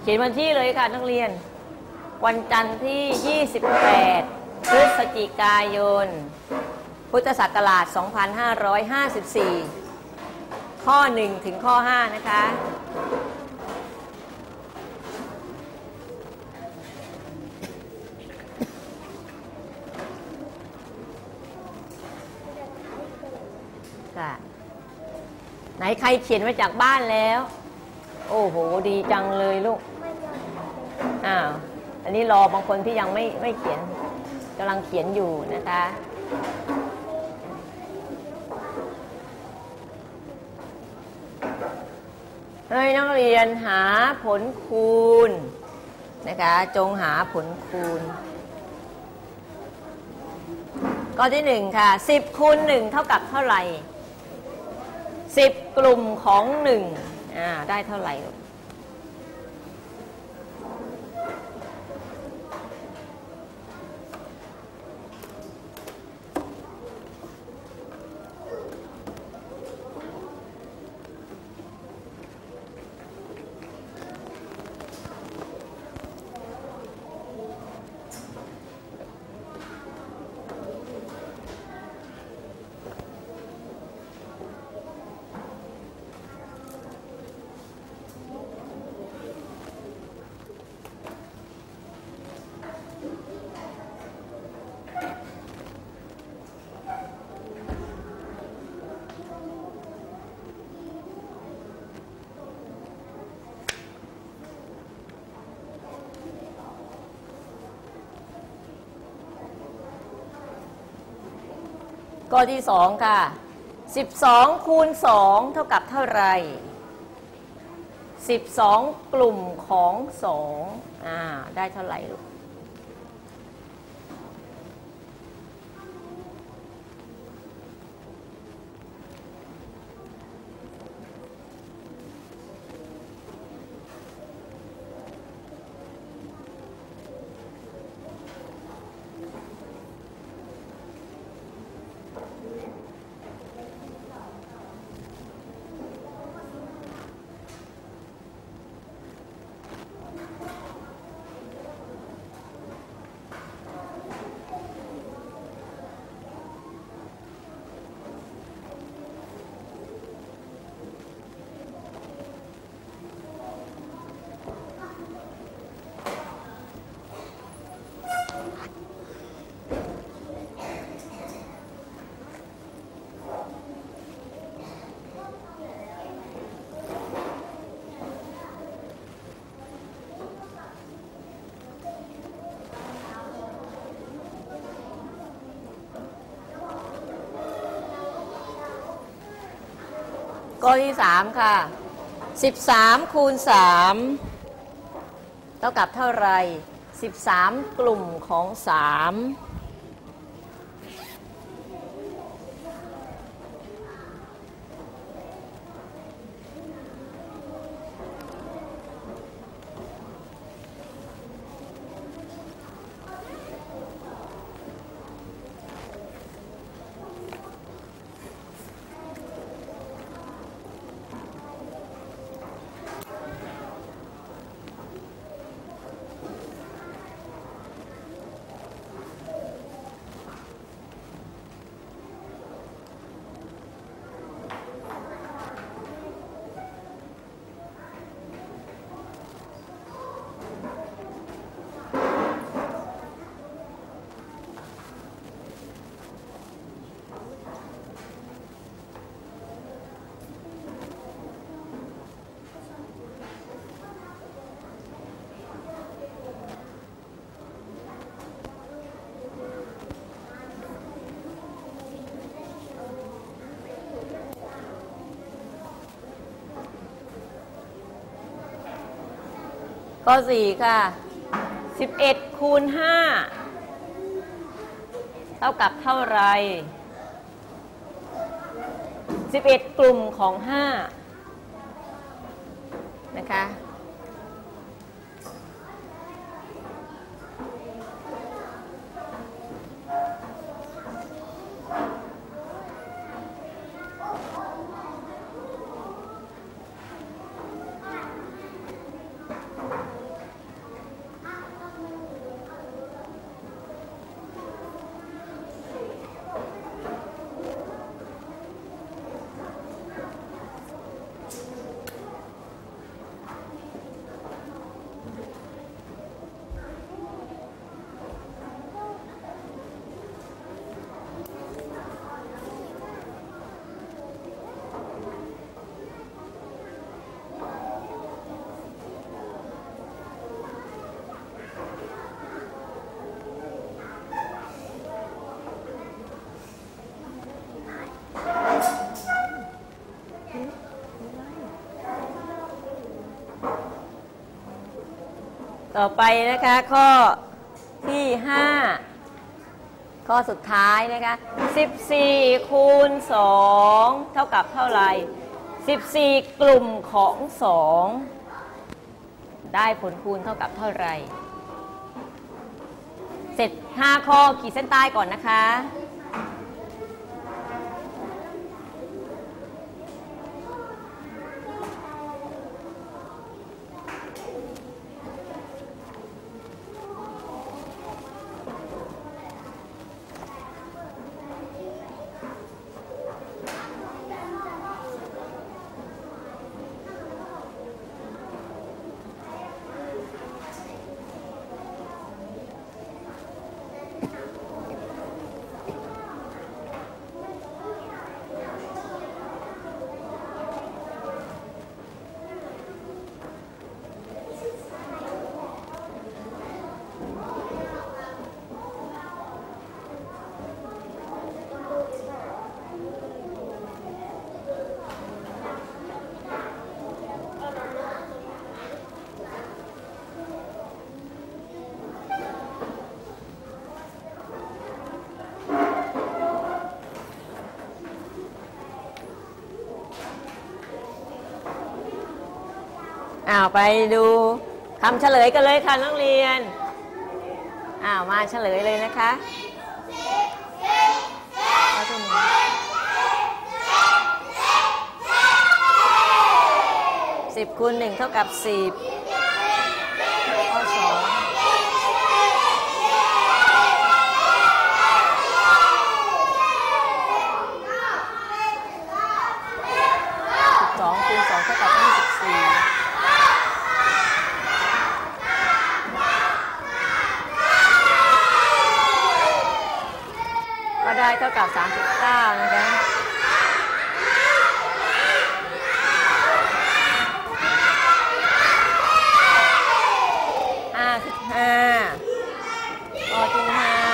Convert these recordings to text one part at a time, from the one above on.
ขียนวันที่เลยค่ะนักเรียนวันจันทร์ที่ 28 พฤศจิกายน พุทธศักราช 2554 ข้อ 1 ถึงข้อ 5 นะคะไหนใครเขียนมาจากบ้านแล้วโอ้โหดีจังเลยลูกอันนี้รอบางคนที่ยังไม่เขียนกำลังเขียนอยู่นะคะให้นักเรียนหาผลคูณนะคะจงหาผลคูณข้อที่1ค่ะ10 คูณ 1 เท่ากับเท่าไหร่10 กลุ่มของ1ได้เท่าไหร่ข้อที่2ค่ะ12 คูณ 2 เท่ากับเท่าไหร่12 กลุ่มของ2ได้เท่าไหร่ลูกข้อที่3ค่ะ13 คูณ 3 เท่ากับเท่าไหร่13 กลุ่มของ3ข้อ4ค่ะ11 คูณ 5 เท่ากับเท่าไหร่11 กลุ่มของ5นะคะต่อไปนะคะข้อที่5ข้อสุดท้ายนะคะ14คูณ2เท่ากับเท่าไหร่14กลุ่มของ2ได้ผลคูณเท่ากับเท่าไหร่เสร็จ5ข้อขีดเส้นใต้ก่อนนะคะไปดูคำเฉลยกันเลยค่ะนักเรียนมาเฉลยเลยนะคะ10คูณ1เท่ากับ10ข้อ212คูณ2เท่ากับ24ก็ได้เท่ากับ39นะคะ55ข้อที่5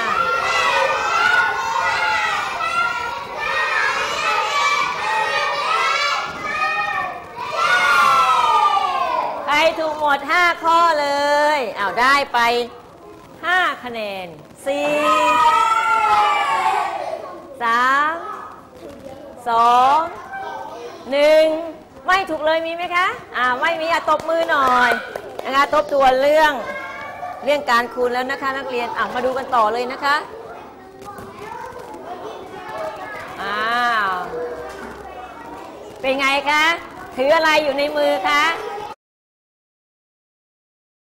ใครถูกหมด5ข้อเลยได้ไป5คะแนน4 3 2 1ไม่ถูกเลยมีไหมคะไม่มีตบมือหน่อยนะคะทบทวนเรื่องการคูณแล้วนะคะนักเรียนมาดูกันต่อเลยนะคะเป็นไงคะถืออะไรอยู่ในมือคะ